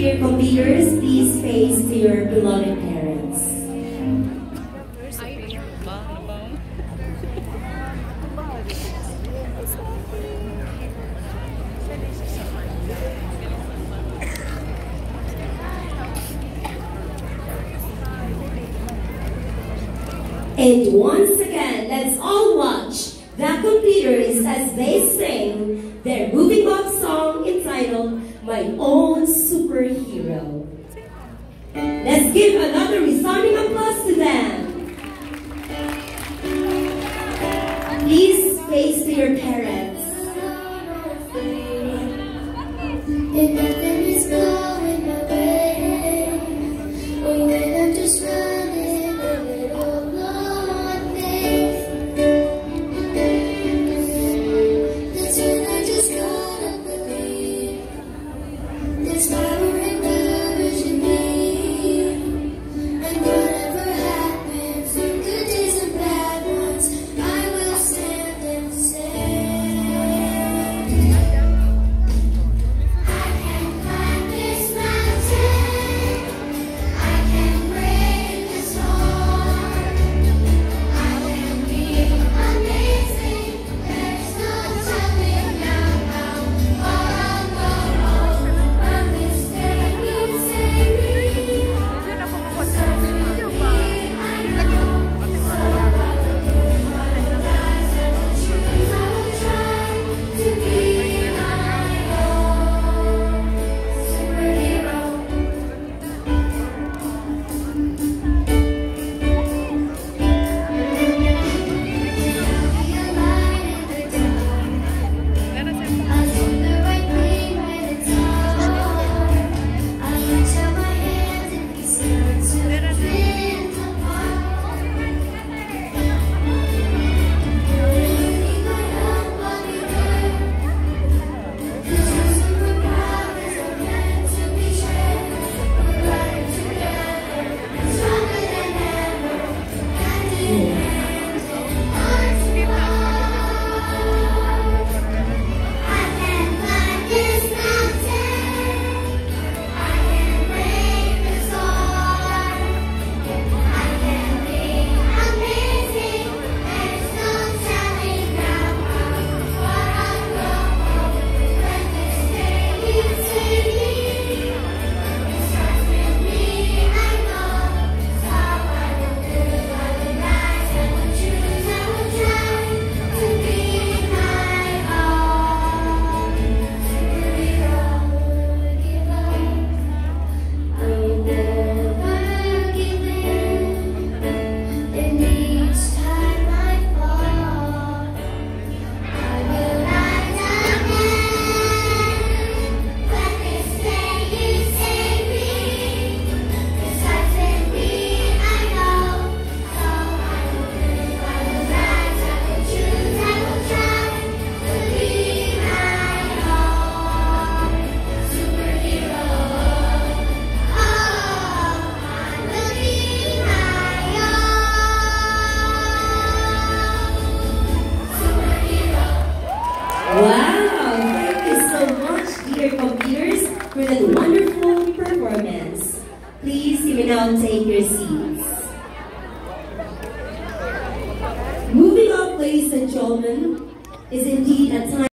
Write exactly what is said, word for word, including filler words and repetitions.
dear computers, please face to your beloved parents. And once again, let's all watch the computers as they sing their moving box song entitled My Own Superhero. Let's give another resounding applause to them. Please face to your parents. And nothing is going my way. Oh, when I'm just running a little low on faith. That's when I just gotta believe there's power and courage in me. And whatever happens, good days and bad ones, I will stand and say Wow! Thank you so much, dear computers, for that wonderful performance. Please, you may now take your seats. Moving up, ladies and gentlemen, is indeed